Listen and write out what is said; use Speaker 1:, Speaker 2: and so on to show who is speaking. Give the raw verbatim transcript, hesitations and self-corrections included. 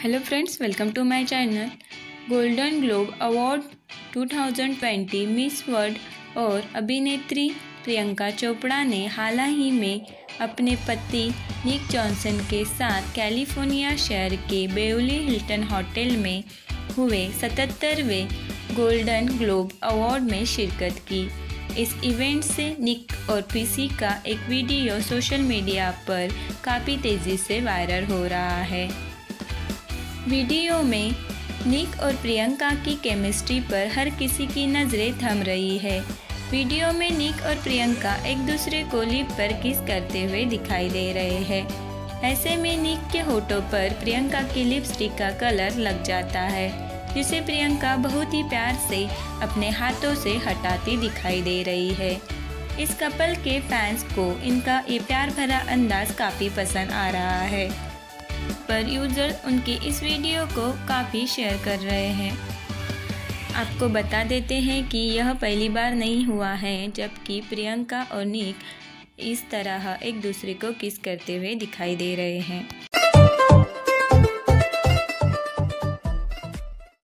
Speaker 1: Hello friends, welcome to my channel. Golden globe award दो हज़ार बीस मिस वर्ल्ड और अभिनेत्री प्रियंका चोपड़ा ने हाल ही में अपने पति निक जॉनसन के साथ कैलिफोर्निया शहर के बेवली हिल्टन होटल में हुए सतहत्तरवें गोल्डन ग्लोब अवार्ड में शिरकत की। इस इवेंट से निक और प्रीसी का एक वीडियो सोशल मीडिया पर काफ़ी तेज़ी से वायरल हो रहा है। वीडियो में निक और प्रियंका की केमिस्ट्री पर हर किसी की नज़रें थम रही है। वीडियो में निक और प्रियंका एक दूसरे को लिप पर किस करते हुए दिखाई दे रहे हैं। ऐसे में निक के होठों पर प्रियंका की लिपस्टिक का कलर लग जाता है, जिसे प्रियंका बहुत ही प्यार से अपने हाथों से हटाती दिखाई दे रही है। इस कपल के फैंस को इनका ये प्यार भरा अंदाज काफ़ी पसंद आ रहा है, पर यूज़र उनकी इस वीडियो को काफ़ी शेयर कर रहे हैं। आपको बता देते हैं कि यह पहली बार नहीं हुआ है जबकि प्रियंका और निक इस तरह एक दूसरे को किस करते हुए दिखाई दे रहे हैं।